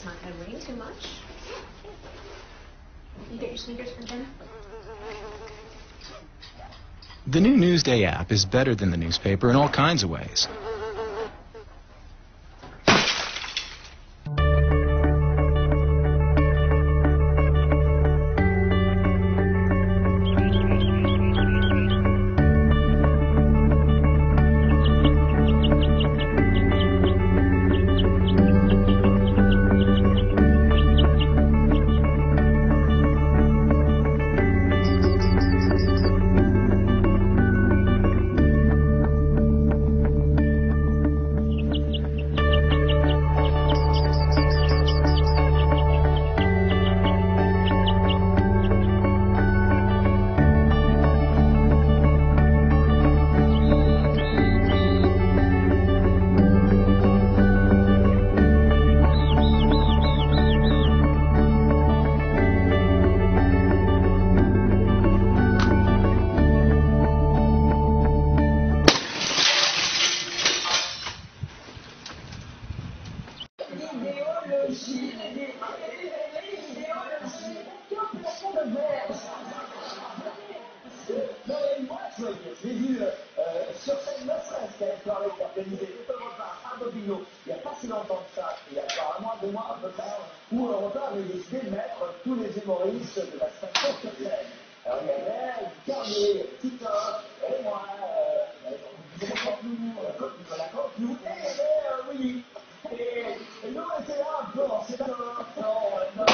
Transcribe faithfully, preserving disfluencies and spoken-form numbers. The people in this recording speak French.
not going to rain too much. You get your sneakers for Jen? The new Newsday app is better than the newspaper in all kinds of ways. L'idéologie, l'idéologie, que plafond de verre. Non mais moi, je veux dire, je l'ai vu euh, sur scène, ne serait-ce qu'à une soirée organisée au repas à Bobino, il n'y a pas si longtemps que ça, il y a apparemment deux mois à peu près, où Europa avait décidé de mettre tous les humoristes de la station sur scène. Alors il y avait Carrier, Titoff, et moi, euh, Nicolas Canteloup, et il y avait euh, Willy. Et, et nous, on était là un peu, on s'est dit, non, non, non,